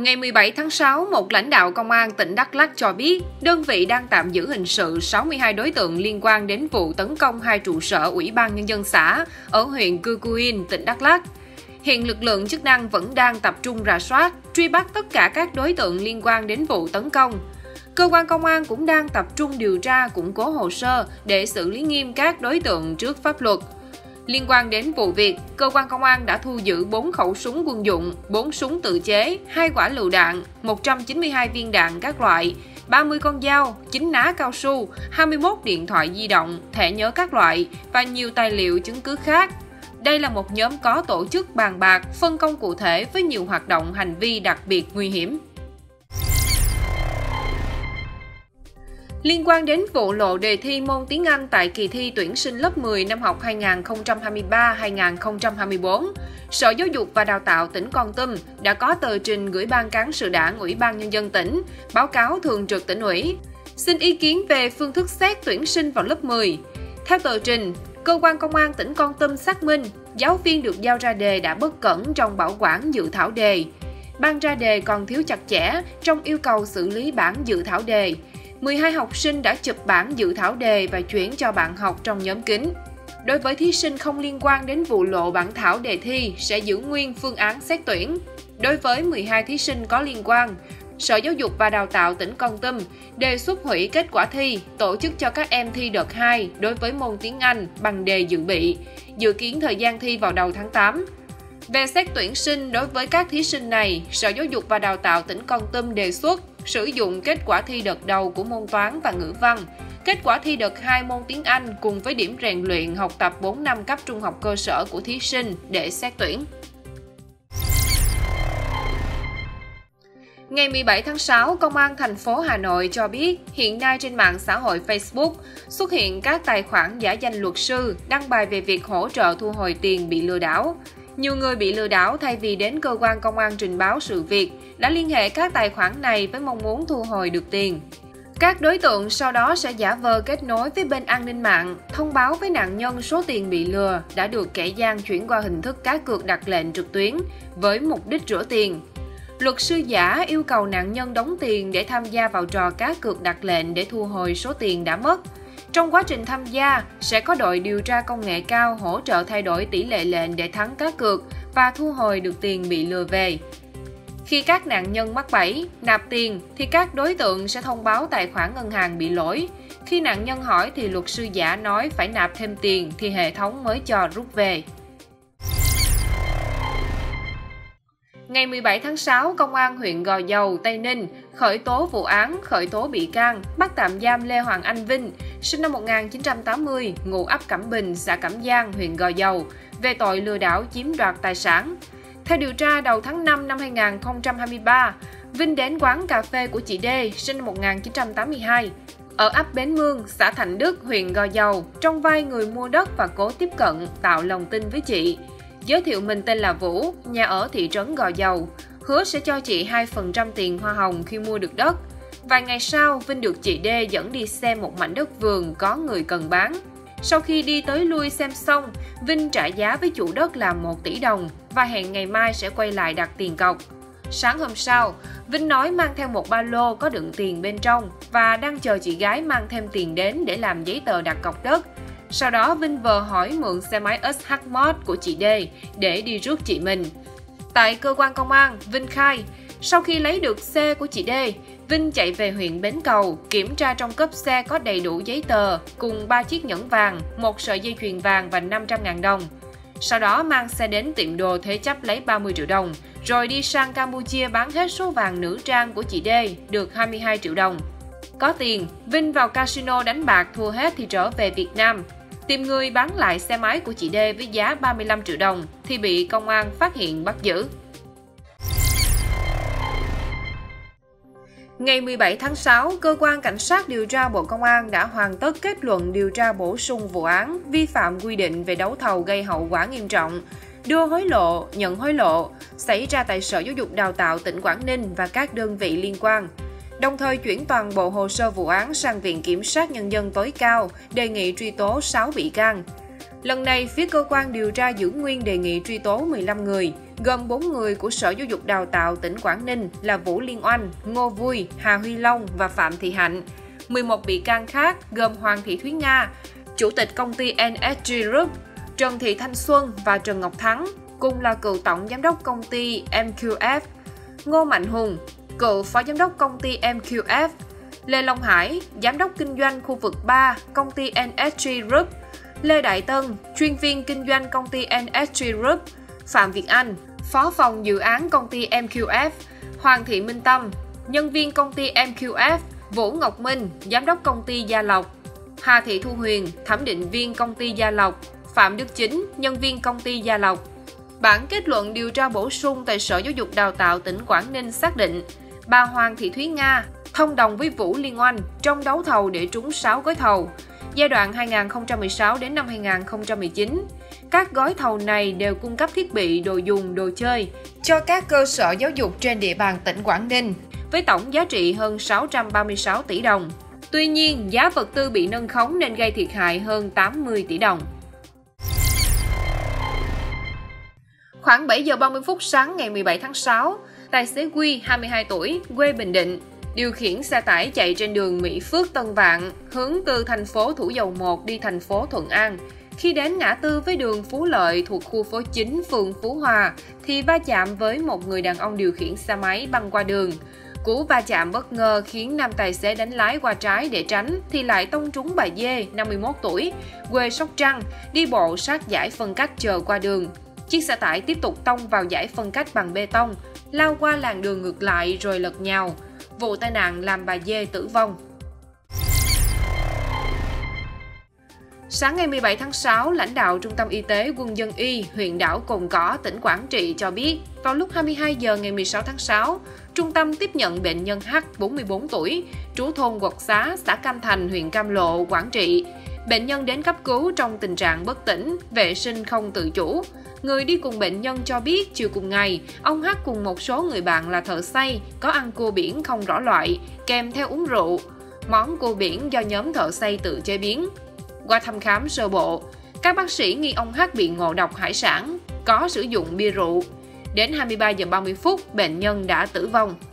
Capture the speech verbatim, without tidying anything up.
Ngày mười bảy tháng sáu, một lãnh đạo công an tỉnh Đắk Lắk cho biết, đơn vị đang tạm giữ hình sự sáu mươi hai đối tượng liên quan đến vụ tấn công hai trụ sở Ủy ban Nhân dân xã ở huyện Cư Cu Yên, tỉnh Đắk Lắk. Hiện lực lượng chức năng vẫn đang tập trung rà soát, truy bắt tất cả các đối tượng liên quan đến vụ tấn công. Cơ quan công an cũng đang tập trung điều tra, củng cố hồ sơ để xử lý nghiêm các đối tượng trước pháp luật. Liên quan đến vụ việc, cơ quan công an đã thu giữ bốn khẩu súng quân dụng, bốn súng tự chế, hai quả lựu đạn, một trăm chín mươi hai viên đạn các loại, ba mươi con dao, chín ná cao su, hai mươi mốt điện thoại di động, thẻ nhớ các loại và nhiều tài liệu chứng cứ khác. Đây là một nhóm có tổ chức bàn bạc, phân công cụ thể với nhiều hoạt động hành vi đặc biệt nguy hiểm. Liên quan đến vụ lộ đề thi môn tiếng Anh tại kỳ thi tuyển sinh lớp mười năm học hai nghìn không trăm hai mươi ba hai nghìn không trăm hai mươi tư, Sở Giáo dục và Đào tạo tỉnh Kon Tum đã có tờ trình gửi Ban Cán sự Đảng Ủy ban Nhân dân tỉnh, báo cáo thường trực tỉnh ủy, xin ý kiến về phương thức xét tuyển sinh vào lớp mười. Theo tờ trình, cơ quan công an tỉnh Kon Tum xác minh, giáo viên được giao ra đề đã bất cẩn trong bảo quản dự thảo đề. Ban ra đề còn thiếu chặt chẽ trong yêu cầu xử lý bản dự thảo đề. mười hai học sinh đã chụp bản dự thảo đề và chuyển cho bạn học trong nhóm kín. Đối với thí sinh không liên quan đến vụ lộ bản thảo đề thi sẽ giữ nguyên phương án xét tuyển. Đối với mười hai thí sinh có liên quan, Sở Giáo dục và Đào tạo tỉnh Kon Tum đề xuất hủy kết quả thi, tổ chức cho các em thi đợt hai đối với môn tiếng Anh bằng đề dự bị, dự kiến thời gian thi vào đầu tháng tám. Về xét tuyển sinh đối với các thí sinh này, Sở Giáo dục và Đào tạo tỉnh Kon Tum đề xuất sử dụng kết quả thi đợt đầu của môn toán và ngữ văn, kết quả thi đợt hai môn tiếng Anh cùng với điểm rèn luyện học tập bốn năm cấp trung học cơ sở của thí sinh để xét tuyển. Ngày mười bảy tháng sáu, Công an thành phố Hà Nội cho biết hiện nay trên mạng xã hội Facebook xuất hiện các tài khoản giả danh luật sư đăng bài về việc hỗ trợ thu hồi tiền bị lừa đảo. Nhiều người bị lừa đảo thay vì đến cơ quan công an trình báo sự việc đã liên hệ các tài khoản này với mong muốn thu hồi được tiền. Các đối tượng sau đó sẽ giả vờ kết nối với bên an ninh mạng, thông báo với nạn nhân số tiền bị lừa đã được kẻ gian chuyển qua hình thức cá cược đặt lệnh trực tuyến với mục đích rửa tiền. Luật sư giả yêu cầu nạn nhân đóng tiền để tham gia vào trò cá cược đặt lệnh để thu hồi số tiền đã mất. Trong quá trình tham gia, sẽ có đội điều tra công nghệ cao hỗ trợ thay đổi tỷ lệ lệnh để thắng cá cược và thu hồi được tiền bị lừa về. Khi các nạn nhân mắc bẫy, nạp tiền thì các đối tượng sẽ thông báo tài khoản ngân hàng bị lỗi. Khi nạn nhân hỏi thì luật sư giả nói phải nạp thêm tiền thì hệ thống mới cho rút về. Ngày mười bảy tháng sáu, Công an huyện Gò Dầu, Tây Ninh khởi tố vụ án, khởi tố bị can, bắt tạm giam Lê Hoàng Anh Vinh, sinh năm một nghìn chín trăm tám mươi, ngụ ấp Cẩm Bình, xã Cẩm Giang, huyện Gò Dầu, về tội lừa đảo chiếm đoạt tài sản. Theo điều tra, đầu tháng năm năm hai nghìn không trăm hai mươi ba, Vinh đến quán cà phê của chị D, sinh năm một nghìn chín trăm tám mươi hai, ở ấp Bến Mương, xã Thạnh Đức, huyện Gò Dầu, trong vai người mua đất và cố tiếp cận, tạo lòng tin với chị. Giới thiệu mình tên là Vũ, nhà ở thị trấn Gò Dầu, hứa sẽ cho chị hai phần trăm tiền hoa hồng khi mua được đất. Vài ngày sau, Vinh được chị D dẫn đi xem một mảnh đất vườn có người cần bán. Sau khi đi tới lui xem xong, Vinh trả giá với chủ đất là một tỷ đồng và hẹn ngày mai sẽ quay lại đặt tiền cọc. Sáng hôm sau, Vinh nói mang theo một ba lô có đựng tiền bên trong và đang chờ chị gái mang thêm tiền đến để làm giấy tờ đặt cọc đất. Sau đó, Vinh vờ hỏi mượn xe máy ét hát Mod của chị D để đi rước chị mình. Tại cơ quan công an, Vinh khai, sau khi lấy được xe của chị D, Vinh chạy về huyện Bến Cầu, kiểm tra trong cốp xe có đầy đủ giấy tờ, cùng ba chiếc nhẫn vàng, một sợi dây chuyền vàng và năm trăm nghìn đồng. Sau đó mang xe đến tiệm đồ thế chấp lấy ba mươi triệu đồng, rồi đi sang Campuchia bán hết số vàng nữ trang của chị D, được hai mươi hai triệu đồng. Có tiền, Vinh vào casino đánh bạc thua hết thì trở về Việt Nam. Tìm người bán lại xe máy của chị D với giá ba mươi lăm triệu đồng thì bị công an phát hiện bắt giữ. Ngày mười bảy tháng sáu, Cơ quan Cảnh sát điều tra Bộ Công an đã hoàn tất kết luận điều tra bổ sung vụ án vi phạm quy định về đấu thầu gây hậu quả nghiêm trọng, đưa hối lộ, nhận hối lộ xảy ra tại Sở Giáo dục Đào tạo tỉnh Quảng Ninh và các đơn vị liên quan. Đồng thời chuyển toàn bộ hồ sơ vụ án sang Viện Kiểm sát Nhân dân tối cao, đề nghị truy tố sáu bị can. Lần này, phía cơ quan điều tra giữ nguyên đề nghị truy tố mười lăm người, gồm bốn người của Sở Giáo dục Đào tạo tỉnh Quảng Ninh là Vũ Liên Oanh, Ngô Vui, Hà Huy Long và Phạm Thị Hạnh. mười một bị can khác gồm Hoàng Thị Thúy Nga, Chủ tịch công ty en ét giê Group, Trần Thị Thanh Xuân và Trần Ngọc Thắng, cùng là cựu tổng giám đốc công ty em quy ép, Ngô Mạnh Hùng, cựu phó giám đốc công ty em quy ép, Lê Long Hải, giám đốc kinh doanh khu vực ba, công ty en ét giê Group, Lê Đại Tân, chuyên viên kinh doanh công ty en ét giê Group, Phạm Việt Anh, phó phòng dự án công ty em quy ép, Hoàng Thị Minh Tâm, nhân viên công ty em quy ép, Vũ Ngọc Minh, giám đốc công ty Gia Lộc, Hà Thị Thu Huyền, thẩm định viên công ty Gia Lộc, Phạm Đức Chính, nhân viên công ty Gia Lộc. Bản kết luận điều tra bổ sung tại Sở Giáo dục Đào tạo tỉnh Quảng Ninh xác định, bà Hoàng Thị Thúy Nga thông đồng với Vũ Liên Oanh trong đấu thầu để trúng sáu gói thầu, giai đoạn hai nghìn không trăm mười sáu đến năm hai nghìn không trăm mười chín. Các gói thầu này đều cung cấp thiết bị, đồ dùng, đồ chơi cho các cơ sở giáo dục trên địa bàn tỉnh Quảng Ninh, với tổng giá trị hơn sáu trăm ba mươi sáu tỷ đồng. Tuy nhiên, giá vật tư bị nâng khống nên gây thiệt hại hơn tám mươi tỷ đồng. Khoảng bảy giờ ba mươi phút sáng ngày mười bảy tháng sáu, tài xế Quy, hai mươi hai tuổi, quê Bình Định, điều khiển xe tải chạy trên đường Mỹ Phước Tân Vạn, hướng từ thành phố Thủ Dầu Một đi thành phố Thuận An. Khi đến ngã tư với đường Phú Lợi thuộc khu phố chín, phường Phú Hòa, thì va chạm với một người đàn ông điều khiển xe máy băng qua đường. Cú va chạm bất ngờ khiến nam tài xế đánh lái qua trái để tránh thì lại tông trúng bà Dê, năm mươi mốt tuổi, quê Sóc Trăng, đi bộ sát dải phân cách chờ qua đường. Chiếc xe tải tiếp tục tông vào dải phân cách bằng bê tông, lao qua làn đường ngược lại rồi lật nhào. Vụ tai nạn làm bà Dê tử vong. Sáng ngày mười bảy tháng sáu, lãnh đạo Trung tâm Y tế Quân dân y huyện đảo Cồn Cỏ, tỉnh Quảng Trị cho biết, vào lúc hai mươi hai giờ ngày mười sáu tháng sáu, trung tâm tiếp nhận bệnh nhân H, bốn mươi bốn tuổi, trú thôn Quật Xá, xã Cam Thành, huyện Cam Lộ, Quảng Trị. Bệnh nhân đến cấp cứu trong tình trạng bất tỉnh, vệ sinh không tự chủ. Người đi cùng bệnh nhân cho biết chiều cùng ngày, ông H cùng một số người bạn là thợ xây có ăn cua biển không rõ loại, kèm theo uống rượu. Món cua biển do nhóm thợ xây tự chế biến. Qua thăm khám sơ bộ, các bác sĩ nghi ông H bị ngộ độc hải sản, có sử dụng bia rượu. Đến hai mươi ba giờ ba mươi phút, bệnh nhân đã tử vong.